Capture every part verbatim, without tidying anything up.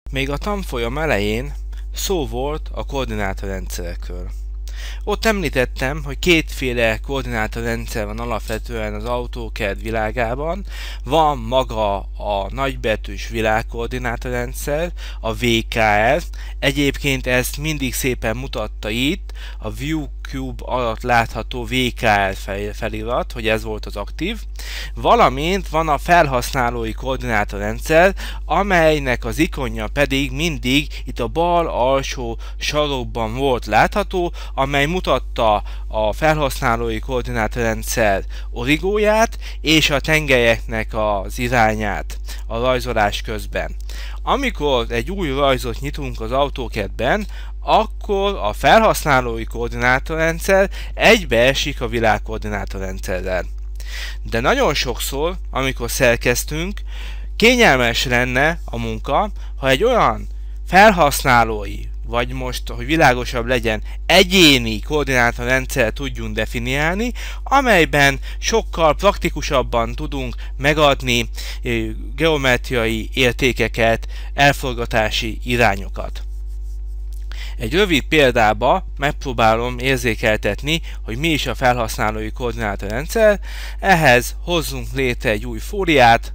Még a tanfolyam elején szó volt a koordinátorrendszerekről. Ott említettem, hogy kétféle koordinátorrendszer van alapvetően az AutoCAD világában. Van maga a nagybetűs világkoordinátorrendszer, a vé ká er. Egyébként ezt mindig szépen mutatta itt, a View Cube alatt látható vé ká er felirat, hogy ez volt az aktív. Valamint van a felhasználói koordinátorrendszer, amelynek az ikonja pedig mindig itt a bal alsó sarokban volt látható, amely mutatta a felhasználói koordinátorrendszer origóját és a tengelyeknek az irányát a rajzolás közben. Amikor egy új rajzot nyitunk az AutoCAD-ben, akkor a felhasználói koordinátorrendszer egybeesik a világkoordinátorrendszerrel. De nagyon sokszor, amikor szerkesztünk, kényelmes lenne a munka, ha egy olyan felhasználói, vagy most, hogy világosabb legyen, egyéni koordinátorrendszert tudjunk definiálni, amelyben sokkal praktikusabban tudunk megadni geometriai értékeket, elforgatási irányokat. Egy rövid példába megpróbálom érzékeltetni, hogy mi is a felhasználói koordinátorrendszer. Ehhez hozzunk létre egy új fóliát,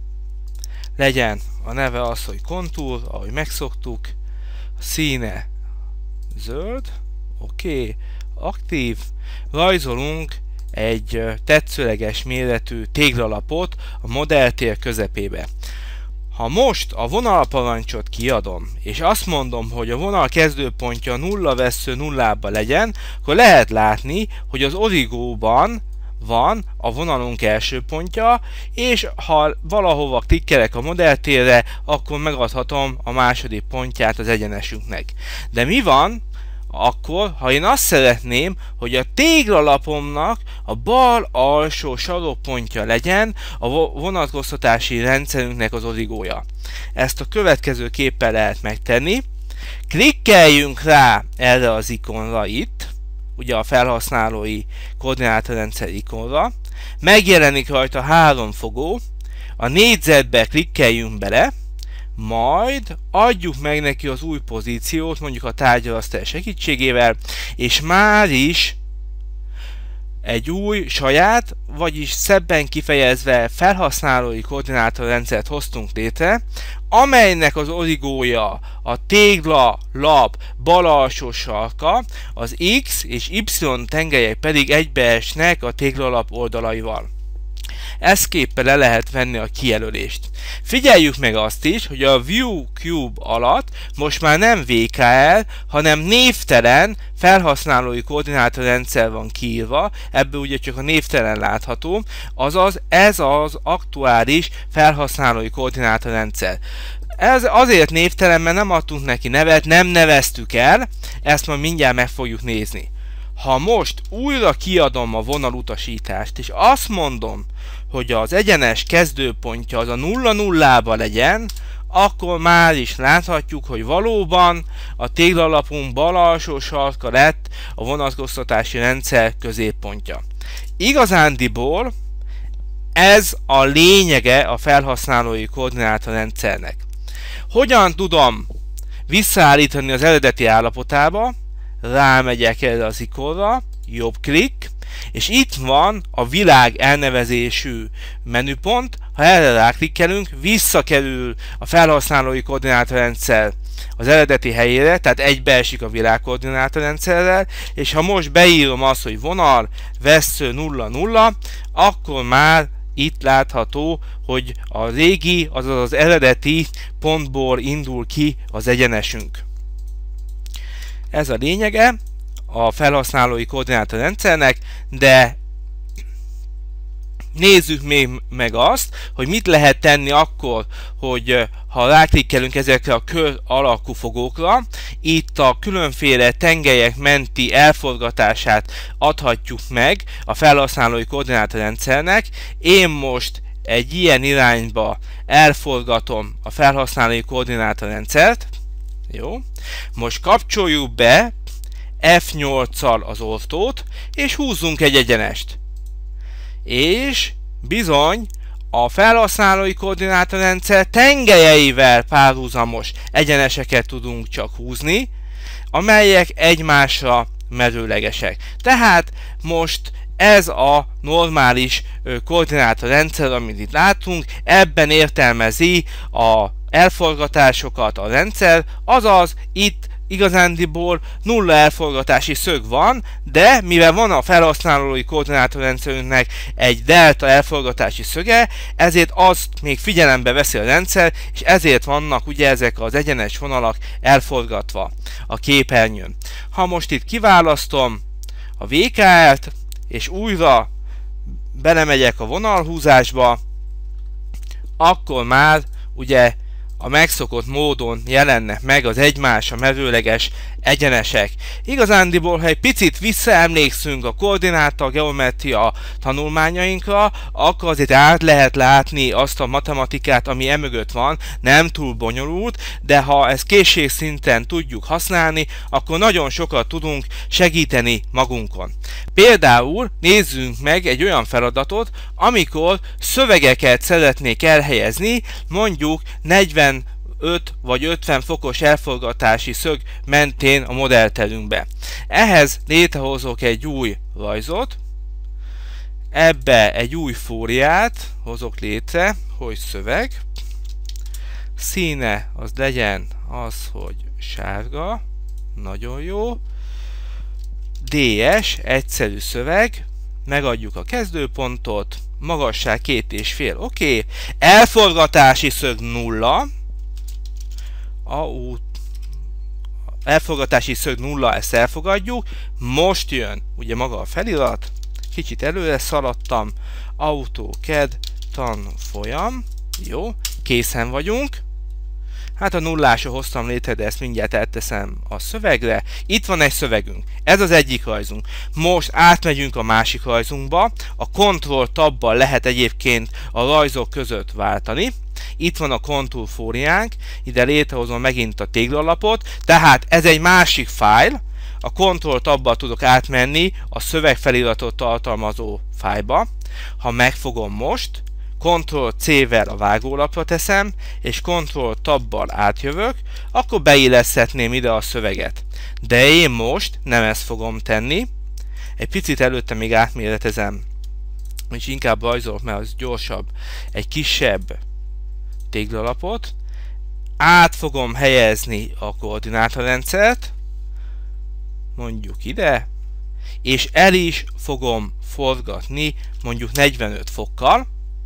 legyen a neve az, hogy kontúr, ahogy megszoktuk, a színe zöld, oké, okay. Aktív, rajzolunk egy tetszőleges méretű téglalapot a modelltér közepébe. Ha most a vonalparancsot kiadom, és azt mondom, hogy a vonal kezdőpontja nulla vessző nullába legyen, akkor lehet látni, hogy az origóban van a vonalunk első pontja, és ha valahova klikkelek a modelltérre, akkor megadhatom a második pontját az egyenesünknek. De mi van akkor, ha én azt szeretném, hogy a téglalapomnak a bal alsó sarokpontja legyen a vonatkoztatási rendszerünknek az origója? Ezt a következő képpel lehet megtenni. Klikkeljünk rá erre az ikonra itt, ugye a felhasználói koordinátorrendszer ikonra, megjelenik rajta három fogó, a négyzetbe klikkeljünk bele, majd adjuk meg neki az új pozíciót, mondjuk a tárgyalasztás segítségével, és már is egy új saját, vagyis szebben kifejezve felhasználói koordinátorrendszert hoztunk létre, amelynek az origója a tégla lap bal alsó sarka, az X és Y tengelyek pedig egybeesnek a téglalap oldalaival. Ezképpen le lehet venni a kijelölést. Figyeljük meg azt is, hogy a View Cube alatt most már nem vé ká er, hanem névtelen felhasználói koordinátorrendszer van kiírva, ebből ugye csak a névtelen látható, azaz ez az aktuális felhasználói koordinátorrendszer. Ez azért névtelen, mert nem adtunk neki nevet, nem neveztük el, ezt majd mindjárt meg fogjuk nézni. Ha most újra kiadom a vonalutasítást, és azt mondom, hogy az egyenes kezdőpontja az a nulla nullába legyen, akkor már is láthatjuk, hogy valóban a téglalapunk bal alsó sarka lett a vonatkoztatási rendszer középpontja. Igazándiból ez a lényege a felhasználói koordinátorrendszernek. Hogyan tudom visszaállítani az eredeti állapotába? Rámegyek erre az ikonra, jobb klik, és itt van a világ elnevezésű menüpont. Ha erre ráklikkelünk, visszakerül a felhasználói koordinátorrendszer az eredeti helyére, tehát egybeesik a világkoordinátorrendszerrel, és ha most beírom azt, hogy vonal vessző nulla nulla, akkor már itt látható, hogy a régi, azaz az eredeti pontból indul ki az egyenesünk. Ez a lényege a felhasználói koordinátorrendszernek, de nézzük még meg azt, hogy mit lehet tenni akkor, hogy ha ráklikkelünk ezekre a kör alakú fogókra, itt a különféle tengelyek menti elforgatását adhatjuk meg a felhasználói koordinátorrendszernek. Én most egy ilyen irányba elforgatom a felhasználói koordinátorrendszert. Jó. Most kapcsoljuk be F nyolccal az ortót, és húzzunk egy egyenest. És bizony a felhasználói koordinátorrendszer tengelyeivel párhuzamos egyeneseket tudunk csak húzni, amelyek egymásra merőlegesek. Tehát most ez a normális koordinátorrendszer, amit itt látunk, ebben értelmezi a elforgatásokat a rendszer, azaz itt igazándiból nulla elforgatási szög van, de mivel van a felhasználói koordinátorrendszerünknek egy delta elforgatási szöge, ezért azt még figyelembe veszi a rendszer, és ezért vannak ugye ezek az egyenes vonalak elforgatva a képernyőn. Ha most itt kiválasztom a vé ká el-t, és újra belemegyek a vonalhúzásba, akkor már ugye a megszokott módon jelennek meg az egymásra merőleges egyenesek. Igazándiból, ha egy picit visszaemlékszünk a koordináta geometria tanulmányainkra, akkor azért át lehet látni azt a matematikát, ami emögött van, nem túl bonyolult, de ha ezt készségszinten tudjuk használni, akkor nagyon sokat tudunk segíteni magunkon. Például nézzünk meg egy olyan feladatot, amikor szövegeket szeretnék elhelyezni, mondjuk negyvenöt vagy ötven fokos elforgatási szög mentén a modellterünkbe. Ehhez létrehozok egy új rajzot, ebbe egy új fóriát hozok létre, hogy szöveg, színe az legyen az, hogy sárga, nagyon jó, dé es, egyszerű szöveg, megadjuk a kezdőpontot, magasság két és fél, oké, okay. Elforgatási szög nulla, a út, elforgatási szög nulla, ezt elfogadjuk, most jön ugye maga a felirat, kicsit előre szaladtam, AutoCAD tanfolyam, jó, készen vagyunk. Hát a nullásra hoztam létre, de ezt mindjárt elteszem a szövegre. Itt van egy szövegünk. Ez az egyik rajzunk. Most átmegyünk a másik rajzunkba. A Ctrl tabbal lehet egyébként a rajzok között váltani. Itt van a Contour fóriánk. Ide létrehozom megint a téglalapot. Tehát ez egy másik fájl. A Ctrl tabbal tudok átmenni a szövegfeliratot tartalmazó fájlba. Ha megfogom most, Ctrl C-vel a vágólapra teszem, és Ctrl tabbal átjövök, akkor beilleszthetném ide a szöveget. De én most nem ezt fogom tenni, egy picit előtte még átméretezem, és inkább rajzolok, mert az gyorsabb, egy kisebb téglalapot, át fogom helyezni a koordinátorrendszert, mondjuk ide, és el is fogom forgatni mondjuk negyvenöt fokkal,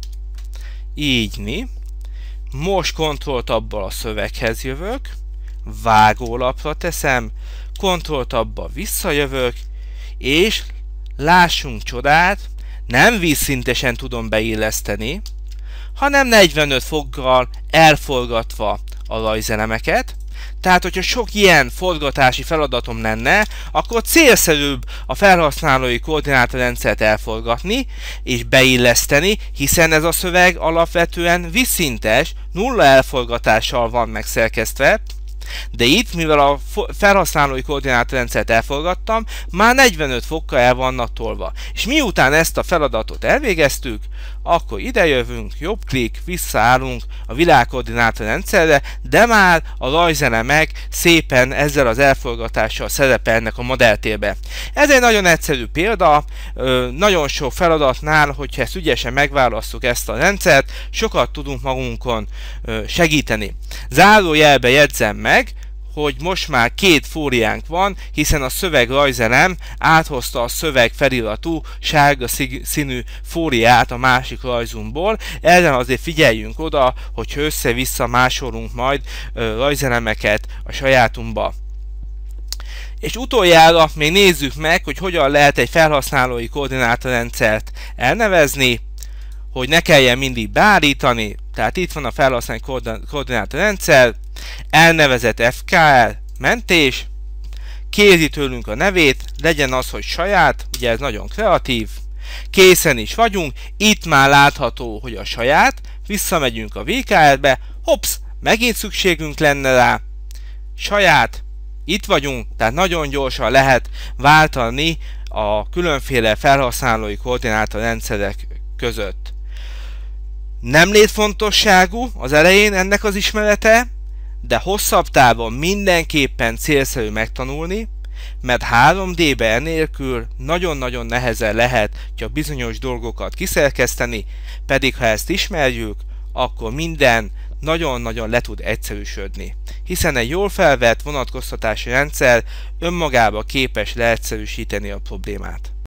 így. Most Ctrl tabbal a szöveghez jövök, vágólapra teszem, Ctrl tabbal visszajövök, és lássunk csodát, nem vízszintesen tudom beilleszteni, hanem negyvenöt fokkal elforgatva a rajzelemeket. Tehát, hogyha sok ilyen forgatási feladatom lenne, akkor célszerűbb a felhasználói koordinátorrendszert elforgatni és beilleszteni, hiszen ez a szöveg alapvetően vízszintes, nulla elforgatással van megszerkesztve, de itt, mivel a felhasználói koordinátorrendszert elforgattam, már negyvenöt fokkal el vannak tolva. És miután ezt a feladatot elvégeztük, akkor idejövünk, jobb klik, visszaállunk a világkoordinátorrendszerre, de már a rajzelemek szépen ezzel az elforgatással szerepelnek a modelltérbe. Ez egy nagyon egyszerű példa, nagyon sok feladatnál, hogyha ezt ügyesen megválasztjuk ezt a rendszert, sokat tudunk magunkon segíteni. Zárójelbe jegyzem meg, hogy most már két fóriánk van, hiszen a szöveg rajzelem áthozta a szöveg feliratú sárga színű fóriát a másik rajzunkból. Erre azért figyeljünk oda, hogyha össze-vissza másolunk majd rajzelemeket a sajátunkba. És utoljára még nézzük meg, hogy hogyan lehet egy felhasználói koordinátorrendszert elnevezni, hogy ne kelljen mindig beállítani. Tehát itt van a felhasználói koordinátorrendszer, elnevezett ef ká el mentés, kéri tőlünk a nevét, legyen az, hogy saját, ugye ez nagyon kreatív, készen is vagyunk, itt már látható, hogy a saját, visszamegyünk a vé ká el-be, hopsz, megint szükségünk lenne rá, saját, itt vagyunk, tehát nagyon gyorsan lehet váltani a különféle felhasználói koordinátorrendszerek között. Nem létfontosságú az elején ennek az ismerete, de hosszabb távon mindenképpen célszerű megtanulni, mert három dé-be enélkül nagyon-nagyon nehezen lehet csak bizonyos dolgokat kiszerkeszteni, pedig ha ezt ismerjük, akkor minden nagyon-nagyon le tud egyszerűsödni, hiszen egy jól felvett vonatkoztatási rendszer önmagába képes leegyszerűsíteni a problémát.